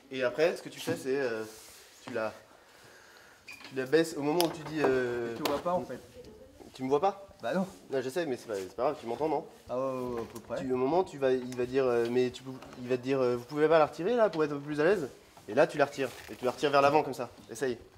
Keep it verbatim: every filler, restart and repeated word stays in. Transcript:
Et après, ce que tu fais, c'est euh, tu la, tu la baisses au moment où tu dis. Euh, Tu vois pas en fait. Tu me vois pas? Bah non. Non, j'essaie, mais c'est pas, c'est pas grave. Tu m'entends, non? Ah ouais, ouais, ouais, à peu près. Tu, au moment, tu vas, il va dire, euh, mais tu, peux- il va te dire, euh, vous pouvez pas la retirer là pour être un peu plus à l'aise. Et là, tu la retires. Et tu la retires vers l'avant comme ça. Essaye.